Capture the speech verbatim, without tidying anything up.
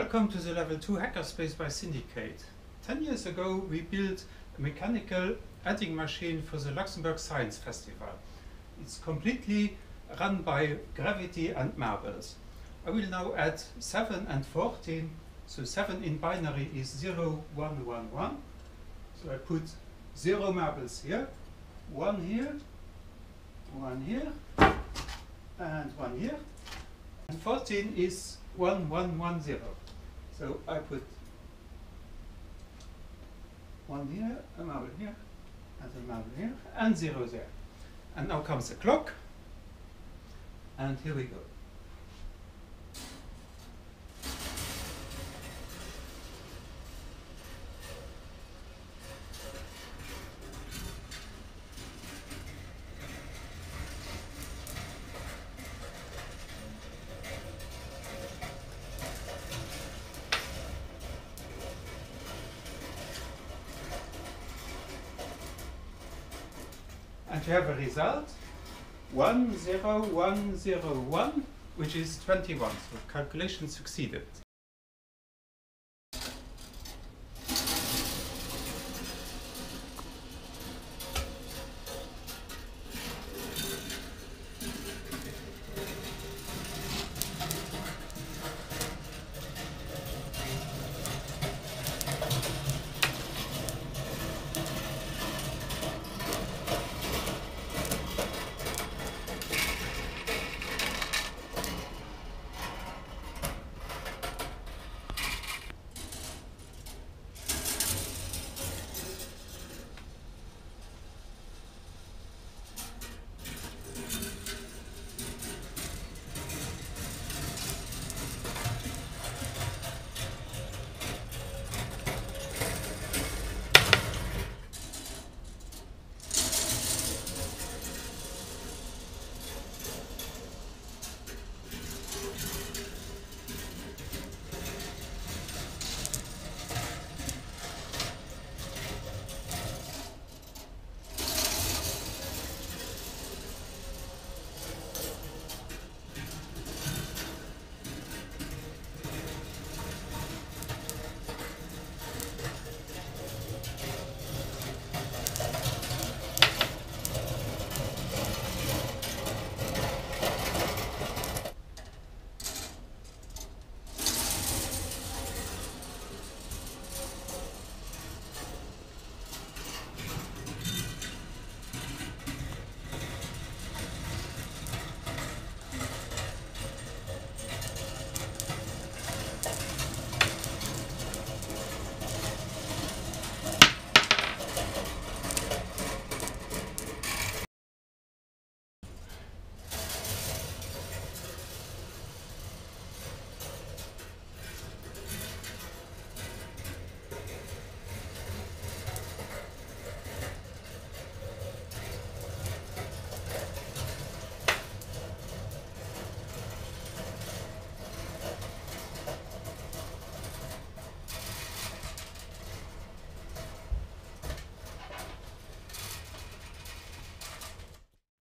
Welcome to the Level two Hackerspace by Syndicate. Ten years ago we built a mechanical adding machine for the Luxembourg Science Festival. It's completely run by gravity and marbles. I will now add seven and fourteen. So seven in binary is zero, one, one, one. So I put zero marbles here, one here, one here, and one here. And fourteen is one, one, one, zero. So I put one here, a marble here, and a marble here, and zero there. And now comes the clock, and here we go. And you have a result, one, zero, one, zero, one, which is twenty-one, so calculation succeeded.